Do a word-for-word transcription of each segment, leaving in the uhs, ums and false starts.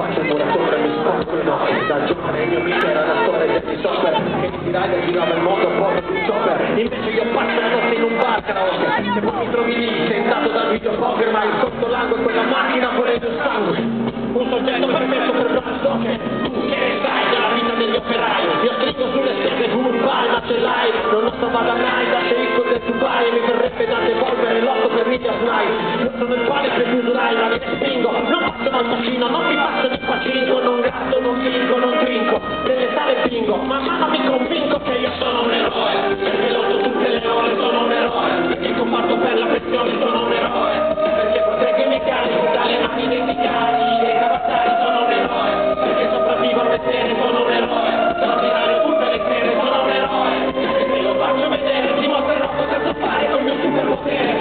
faccio il muratore, mi sporco i noi. Da giovane il mio amico era l'attore degli software che mi tirava e girava il mondo proprio di chopper. Invece io passo la notte in un bar karaoke e poi mi trovi lì sentato dal videopoker, ma il sotto l'ago e quella macchina vuole il mio sangue. Un soggetto perfetto per Bram Stoker. Tu che ne sai della vita degli operai? Io scrivo sulle stelle come un palma ce l'hai. Non lo so vada mai da sceicco del Dubai e mi verrebbe da devolvere l'otto per Media Snipe. Io sono il pane per chiusurai, ma mi spingo. Non faccio maltacino, non mi faccio di pacinco. Non gatto, non vinco, non trinco. Delle sale bingo, man mano mi convinco che io sono un eroe. Perché lotto tutte le ore, sono un eroe. Perché combatto per la pensione, sono un eroe. Perché proteggo i miei cari dalle mani dei sicari. Dei cavazzari, sono un eroe. Perché sopravvivo a vedere, sono un eroe. Straordinario tutte le sere, sono un eroe. E se lo faccio vedere, ti mostrerò cosa so fare con il mio superpotere.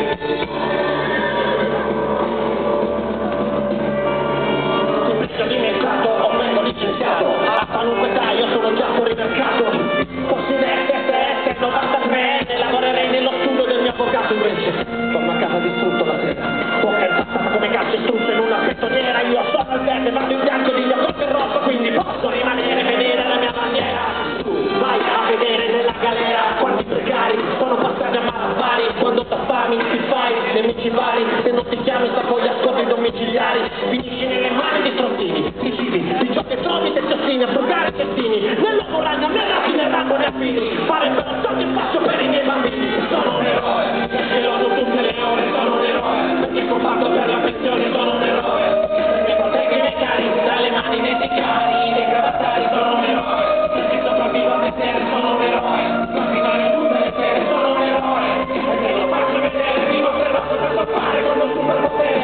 Invece di mercato, o vengo licenziato. A qualunque età, io sono già fuori mercato. Fossi un S S S novantatré e lavorerei nello studio del mio avvocato invece. Torno a casa distrutto la sera. Poker passata come calcio strutto in una pettoniera. Io sono al verde, vado in bianco, il mio corpo è rosso, quindi posso rimanere e vedere la mia bandiera. Tu vai a vedere nella galera quanti precari sono passati a malaffari. Quando t'affami ti fai nemici vari. Se non ti chiami sta poi ascolti domiciliari. Finisci nelle mani di trottini, di cibi, di ciò che trovi te cestini, a frugare cestini. Nell'uomo ragno, né rati, né rambo, né affini. Farebbero ciò che faccio per i miei bambini. Sono un eroe, perché lodo tutte le ore, sono un eroe. Perché combatto per la pensione, sono un eroe. Perché proteggo i miei cari dalle mani dei sicari, dei cravattari, sono un eroe. Perché sopravvivo a vedere, sono un eroe. Straordinario tutte le sere, sono un eroe. Perché lo faccio vedere, vi mostrerò cosa so fare con lo superpotere.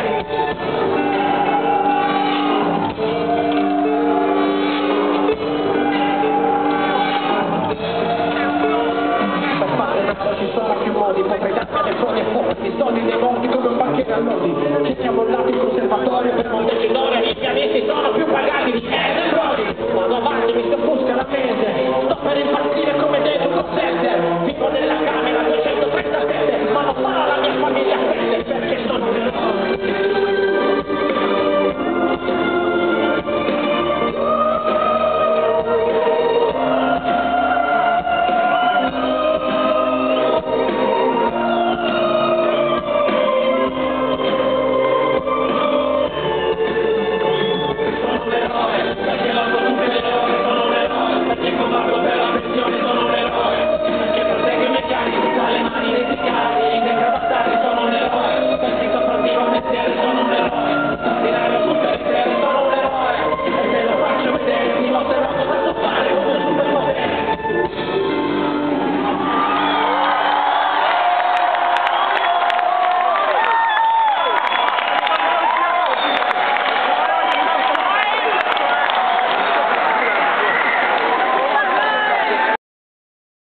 Ci sono più modi, potrei darmi alle fuori e fuori, soldi dei monti come un banchiere a lodi. Ci siamo mollati in conservatorio per Montecitorio, i pianisti sono più pagati di Ed e Brody. Vado avanti, mi si offusca la mente, sto per impazzire.